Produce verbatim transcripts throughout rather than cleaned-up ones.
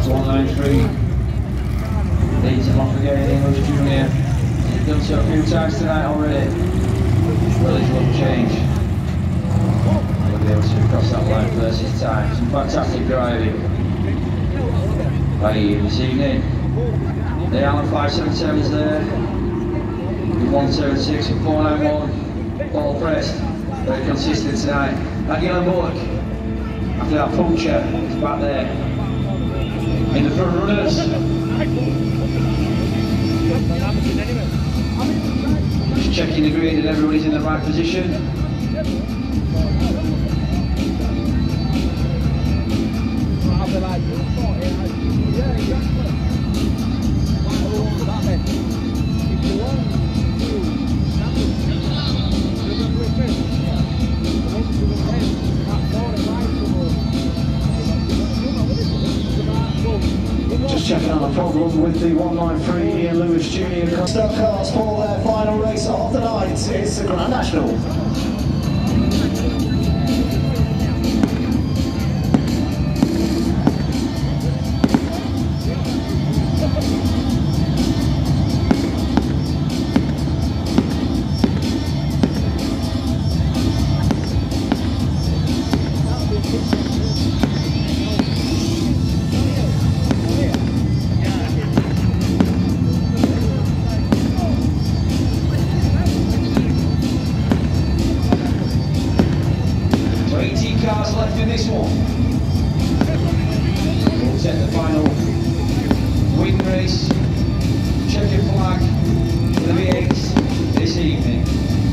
one nine three. Leads him off again, English Junior. He's done so a few times tonight already. Will his luck change? He'll be able to cross that line first this time. Some fantastic driving by Ian this evening. The Allen five seven seven is there. The one seven six and four nine one. Ball pressed. Very consistent tonight. And Gillen Bullock, after that puncture, is back there. In the front runners. Just checking the grid and everybody's in the right position. Just checking on the problem with the one nine three Ian Lewis Junior Stock cars for their final race of the night. It's the Grand National. eighteen cars left in this one. We'll set the final win race, checkered flag for the V eights this evening.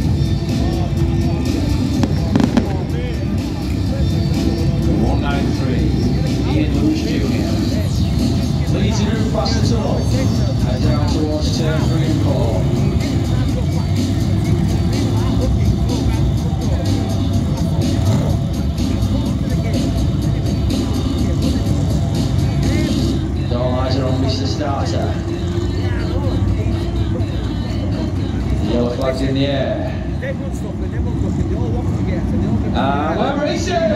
one nine three, Ian Lewis Junior leads the group past the tunnel, head down towards turn three and four. Mister Starter. Yellow flags in the air. And we're racing!